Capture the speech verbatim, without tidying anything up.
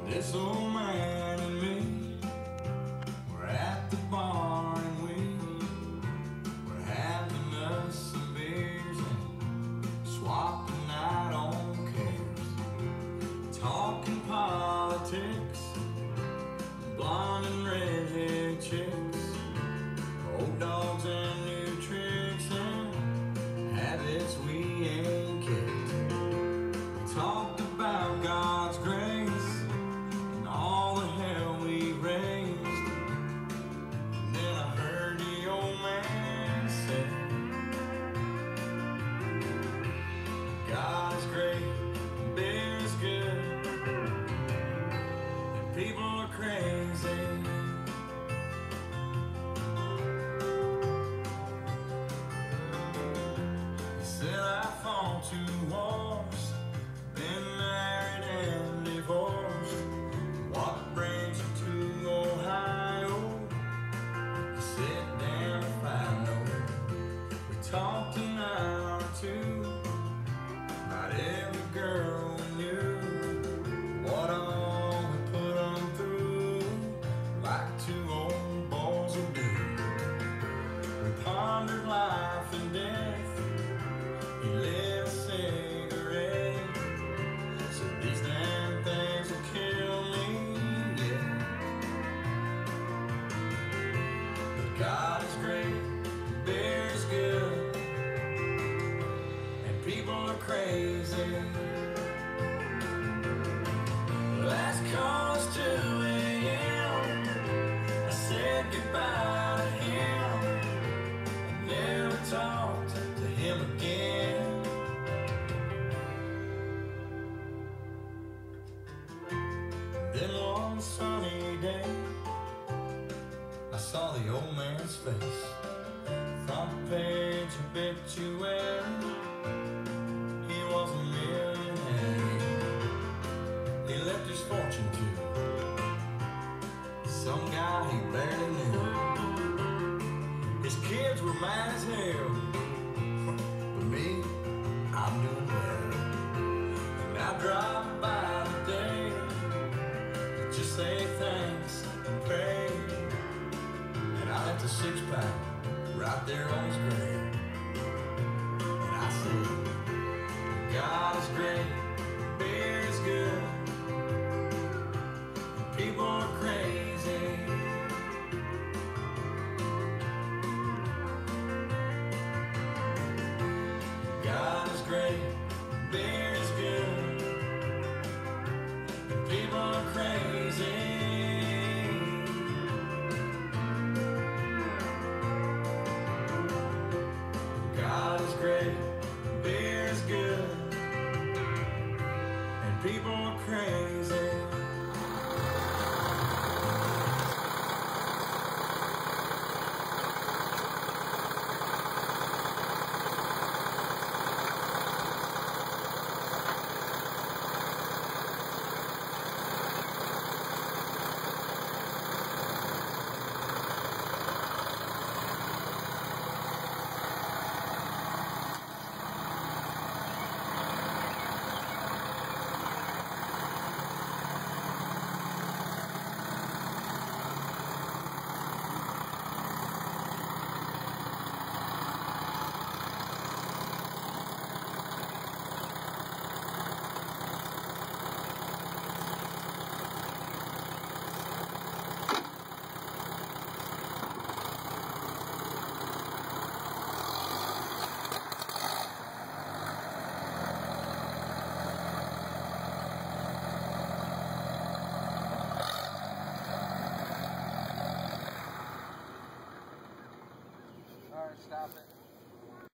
This old man and me, we're at the bar and we, we're having us some beers and swapping out on cares, talking politics, blonde and redhead chicks, old dogs and new tricks and habits we ain't kicked. We talked about God's grace, all the hell we raised. And then I heard the old man say, God is great, beer is good, and people are crazy. He said I fought two wars, been married and divorced. What brings you to Ohio? You sit down and find out. We talked an hour or two about every girl we knew, what all we put them through, like two old boys will do. We pondered life and death. He lit a cigarette, said these damn things will kill me. God is great, beer is good, and people are crazy. Last call is two A M I said goodbye to him. I never talked to him again. Then one sunny day, I saw the old man's face, front page obituary. He was a millionaire. He left his fortune to some guy he barely knew. His kids were mad as hell, but me, I'm doing well. And I drive by today to just say thanks and pray. I left a six-pack right there on his grave. And I said, God is great, beer is good, and people are crazy. God is great, beer is good, and people are crazy. God is great, beer is good, and people are crazy. Stop it.